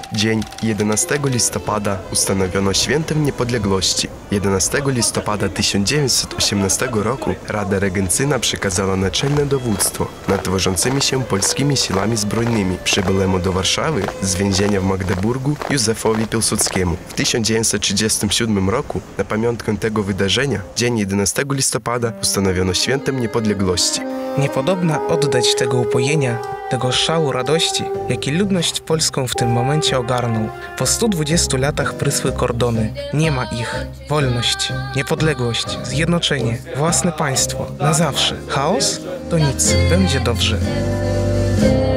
Dzień 11 listopada ustanowiono Świętem Niepodległości. 11 listopada 1918 roku Rada Regencyjna przekazała naczelne dowództwo nad tworzącymi się polskimi siłami zbrojnymi przybylemu do Warszawy z więzienia w Magdeburgu Józefowi Piłsudskiemu. W 1937 roku na pamiątkę tego wydarzenia, dzień 11 listopada ustanowiono Świętem Niepodległości. Niepodobna oddać tego upojenia, tego szału radości, jaki ludność polską w tym momencie ogarnął. Po 120 latach prysły kordony. Nie ma ich. Wolność, niepodległość, zjednoczenie, własne państwo. Na zawsze. Chaos? To nic. Będzie dobrze.